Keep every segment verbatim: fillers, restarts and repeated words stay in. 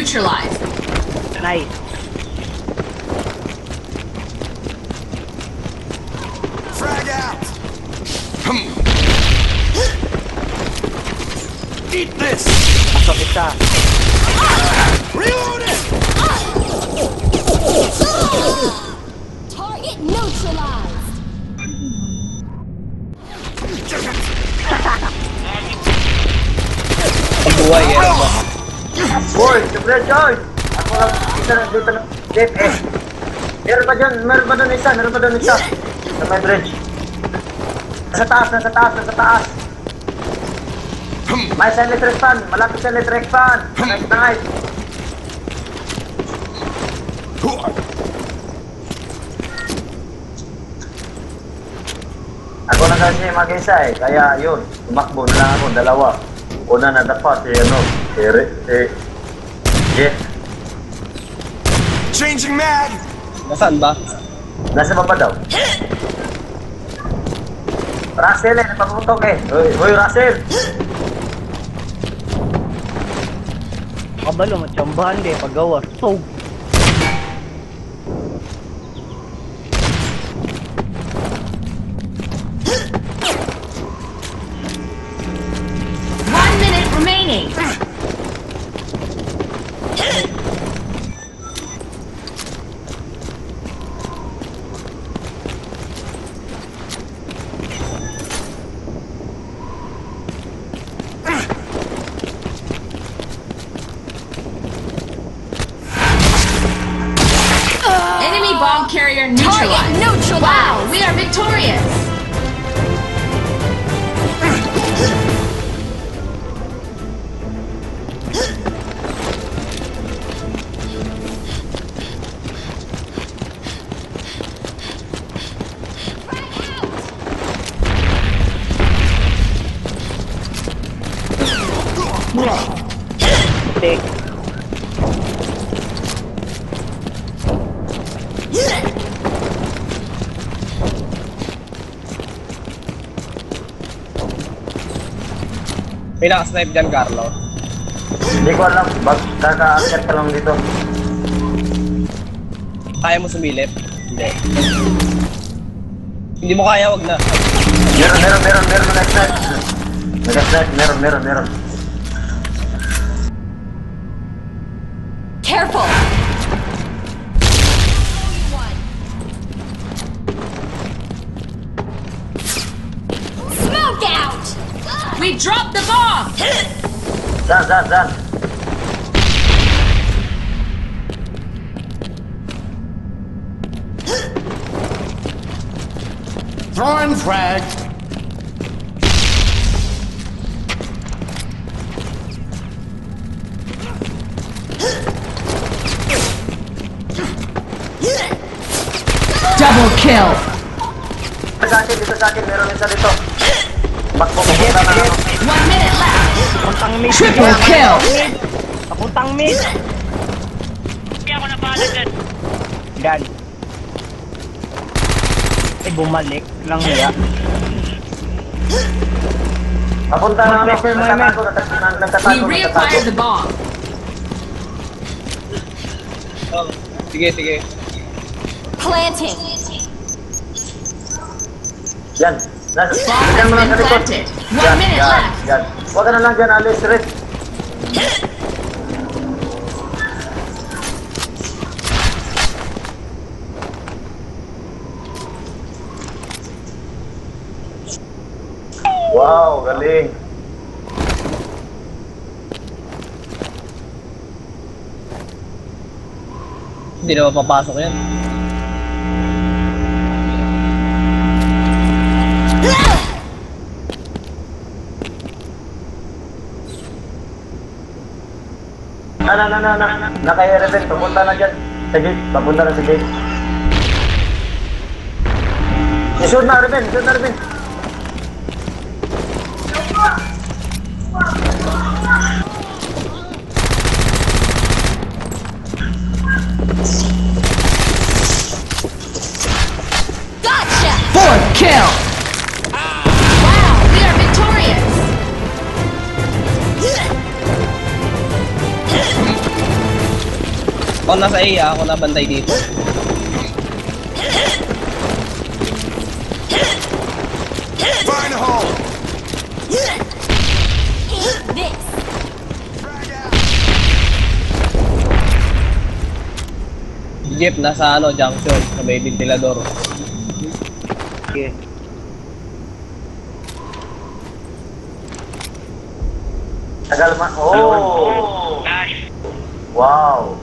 neutralized. Nice. Frag out! Eat this! Pasok isa. Reload it! Target neutralized. Pagbuhay eh. Boy, super Joy! Ako lang isa na dito na dead eh. Meron pa dyan, meron pa doon isa, meron pa doon isa. Sa may bridge. Nasa taas, nasa taas, nasa taas. May sa electric fan, malapit sa electric fan. Nice, nice. Ako na kasi mag-isa eh, kaya yun, tumakbo na lang ako, dalawa. Una na dapat si ano, si, si, Jeff. Changing mag! Nasaan ba? Nasa baba daw. Russell eh, napaputok eh. Hoy, hoy Russell! Kabalo, matsambahan din, paggawa. So, One minute remaining. Enemy bomb carrier neutralized. Target neutralized. Wow, we are victorious. take. May nakasnipe dyan, Carlo. Hindi ko alam, bag kaka-akit ka lang dito. Kaya mo sumilip? Hindi. Hindi mo kaya, wag na. Meron, meron, meron, meron, nag-snipe. Nag-snipe, meron, meron, meron. Careful. Smoke out. We dropped the bomb. Zan, zan, zan. Throwing frag. Double kill. Dito sa akin, dito sa akin, meron isa dito. Bak mo pupunta na ano. One minute left. Papuntang mid. Triple kill. Papuntang mid. Kaya ako nabahala dyan. Gan. Eh, bumalik lang niya. Papunta na ano, Sniper, my nagtatago, We nagtatago, nagtatago, reacquired the nagtatago. bomb. Oh, sige, sige. Planting. Yan, nasa, Bomb yan mo lang has sa been likod. planted. Yan, One minute yan, left. yan. Huwag ka na lang dyan, alis, red. Wow, galing. Hindi na mapapasok yan. Na, na, na, na, na. Naka-reven, papunta na dyan. Sa gate, papunta na sa gate. Isunod na, Reven, isunod na, Reven. Gotcha. Fourth kill. Wow, we are victorious. Ako nasa A, ah. Ako na bantay dito. Find a hole. Eat this. Frag out. Jeep, nasa ano, junction. Sa may ventilador. Sige. Tagal ma... Oh! Dash. Wow!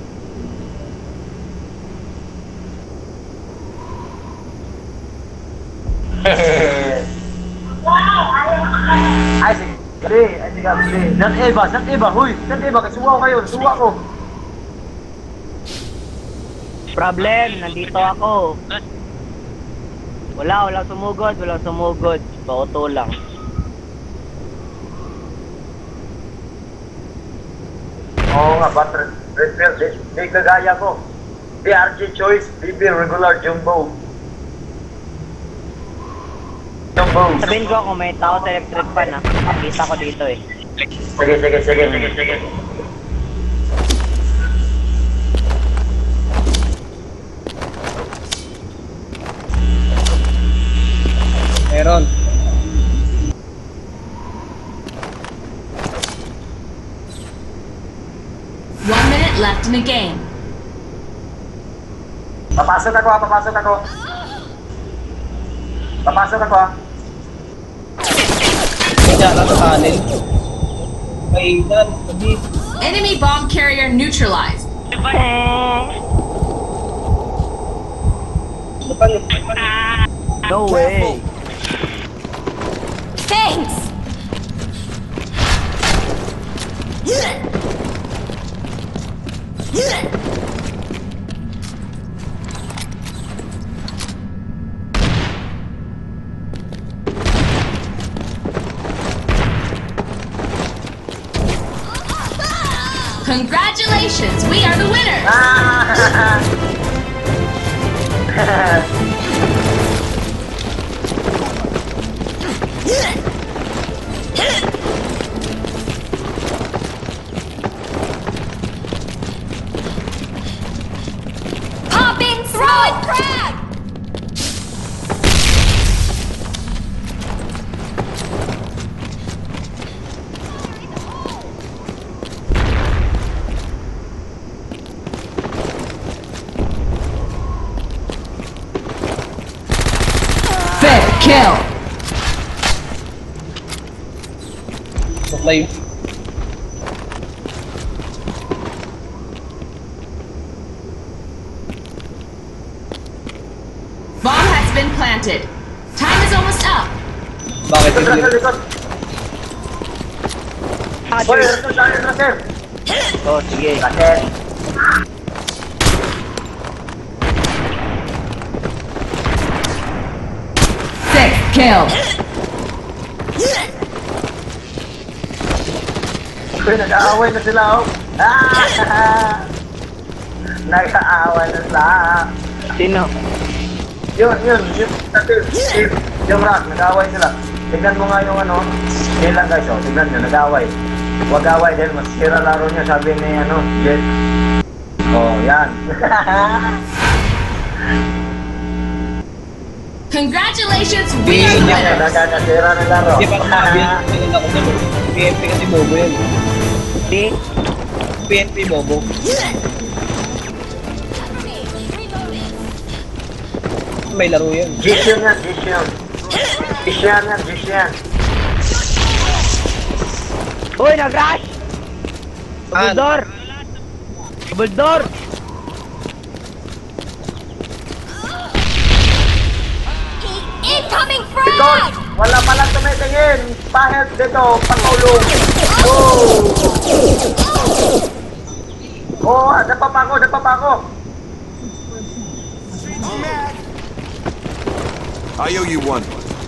Ay, sige. Ay, sige, sige. San Eva, San Eva, huy! San Eva, kasuwa ko kayo, suwa ko. Problem, nandito ako. Wala, walang sumugod, walang sumugod. Pauto lang. Oo nga, but Redfield, di, di kagaya ko. D R G Choice, B B Regular Jumbo. Jumbo. Sabihin ko kung may tao sa electric fan, ha. Nakita ko dito, eh. Sige, sige, sige, sige, sige. Meron. One minute left in the game. Papasok ako, ah, papasok ako. Papasok ako, ah. Kanya, nasa kanin. May ilan, sabi. Enemy bomb carrier neutralized. Depan, No way. Thanks. Congratulations, we are the winners. Popping throwing crab. Fifth kill. suklay. Bomb has been planted. Time is almost up. Bakit Likod, hindi? Russell, likod. Boy, Russell, dahil, Russell. Oh, sige. Russell. Sixth kill. Uy, nag-aaway na sila, oh. Ah! Nag-aaway na sila. Sino? Yun, yun, yun, Russell. Yung rock, nag-aaway sila. Tignan mo nga yung ano, yun lang guys, oh. Tignan nyo, nag-aaway. Huwag away dahil masira laro niya, sabi ni ano, Jet. Oh, yan. Congratulations, we are the winners. Nagkakasira ng laro. Hindi pa nakabiyat ko lang ako nun. P N P kasi bobo yun. Si? P N P bobo. May laro yun. Gisyon yan, Gisyon. Gisyon yan, Gisyon. Uy, nag-rush! Saan? Buldor! Buldor! Incoming Because frag! wala palang tumitingin. Pahit dito, patulong. Oh! Oh, nagpa pa ako, nagpa pa ako. I owe you one.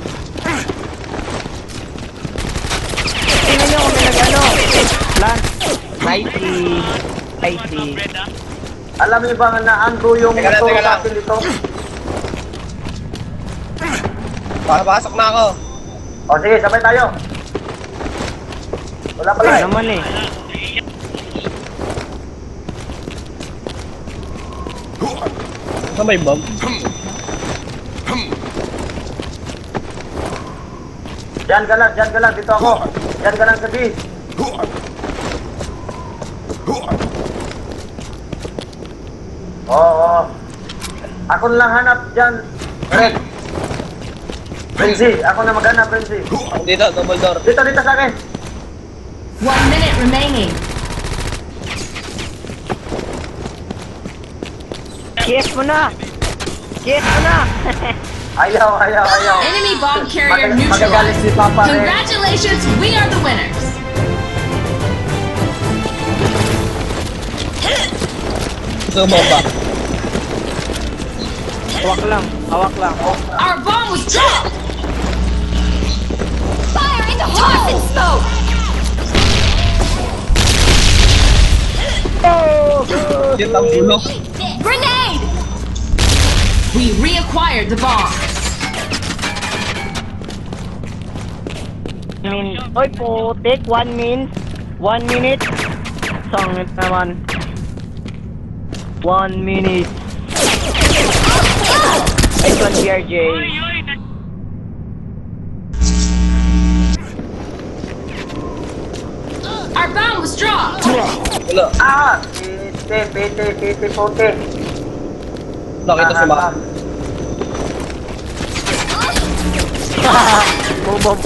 Tingnan nyo kung may nag-ano. Plan. Nicey. Nicey. Red ah. Alam niyo ba na Andrew yung Teka lang, naturo teka sa lang. akin dito? Papasok na ako. O sige, sabay tayo. Wala pala Wala eh. naman eh. Saan ba yung bomb? Diyan ka lang, diyan ka lang, dito ako. Diyan ka lang sa B. Oo, oo. Ako na lang hanap diyan. Red. Renzi, ako na maghanap, Renzi. Dito, double door. Dito, dito sa akin. One minute remaining. Kiss mo na! Kiss mo na! Ayaw, ayaw, ayaw. Enemy bomb carrier Mag- magagalit si neutralized. Papa Red. Congratulations, we are the winners. Gusto mo ba? Hawak lang, hawak lang. Our bomb was dropped. Fire in the hole! And smoke! Shit, ang bulok. Grenade! We reacquired the bomb. Min, oy putik, one min, one minute. Sangit naman. One minute. Nice one, B R J. Our bomb was dropped. Wala, Ah! Piti, piti, piti, puti. nakita si Maka. Bumom.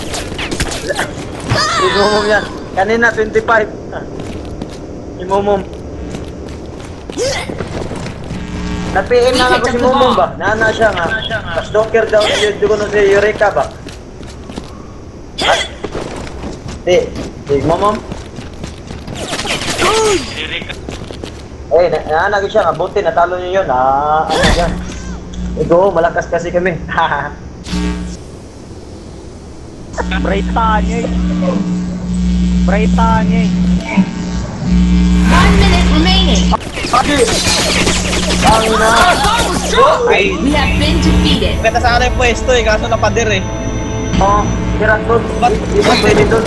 Imumum yan. Kanina, twenty-five. Imumum. Nag-P M na ako si Mumum ba? Nana siya nga. Tapos docker daw yung dugo na si Eureka ba? Ha? Di. Di, Mumum. Eh, naanagin siya nga. Buti, natalo niyo yun. Ah, ano yan. Ego, malakas kasi kami. Haha. Brightanya eh. Brightanya eh. One minute remaining. Agi! Ang na! Our bomb was dropped. Ay. We have been defeated. Kita sa akin yung pwesto eh, kaso napadir eh. Oh, kirat doon. Di ba pwede doon?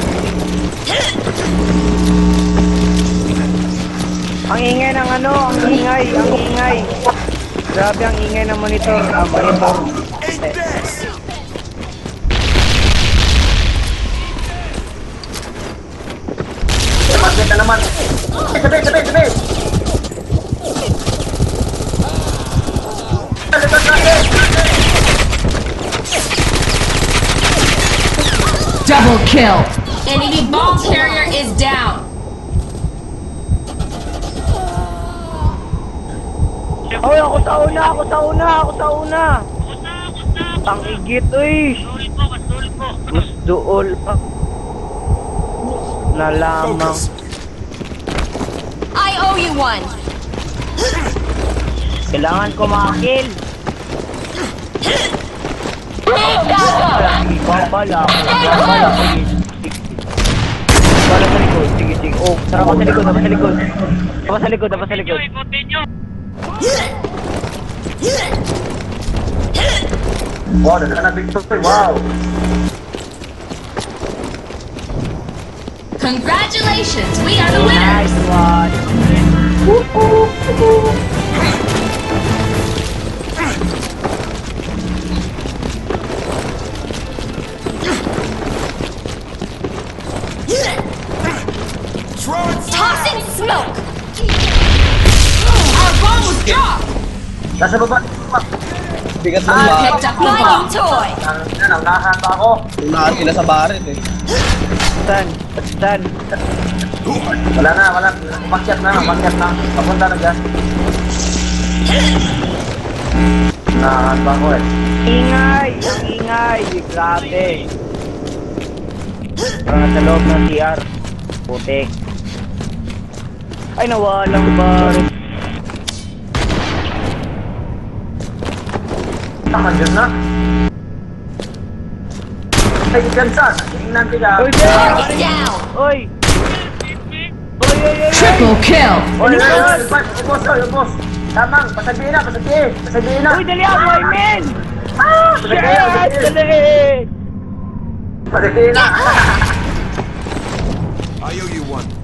Ang ingay ng ano, ang ingay, ang ingay. Grabe ang ingay ng monitor, ang monitor. Eat this! Magnet na naman. Sabi, sabi, sabi! Lipat natin! Double kill. Enemy bomb carrier is down. Oy, ako sa una, ako sa una, ako sa una. Ang igit, uy. Mas dool pa. Na lamang. Focus. I owe you one! Kailangan ko makakil. Babala ako, babala ako. Babala sa likod, sige, sige. Oh, tara pa sa likod, tara pa sa likod. Tara pa sa likod, tara pa sa likod. Wow, nagka na victory. Wow! Congratulations, we are the winners. Nice one. Throwing Tossing smoke! Our bomb was dropped. Nasa baba. Bigat ng I ba? picked up the My new bomb. toy! Ang yan, ang nahan pa ako. Unahan sila sa barit eh. Stan, stan. Wala na, wala. Umakyat na, umakyat na. Papunta na dyan. Nahan pa ako eh. Ingay! Ang ingay! Grabe! Parang sa loob ng C R. Putik. Ay, nawalang bar. Takan dyan na. Ay, gansan. Tingnan sila. Uy, Target down! Uy! Uy, uy, uy! Triple kill. Oy, oy, oy, boss, boss, oy, boss. Tamang, pasabihin na, pasabihin. Pasabihin na. Uy, dali ako, I mean! Ah, pasabihin na, Shit! pasabihin. Dali! Pasabihin na. I owe you one.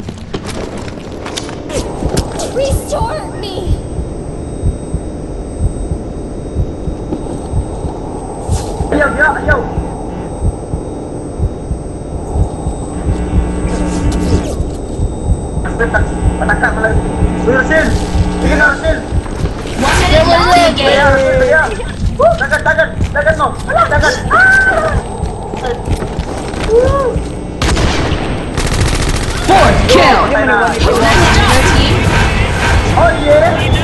Restore me! ayaw. Patakak mo lang. Uy, Russell! Sige na, Russell! One minute left in the Kaya, game. Russell, kaya! Woo! Dagat, dagat! Dagat mo! Wala, dagat! Ah! Woo! Fourth kill. Patay na. Nice job, team. Oh, yeah!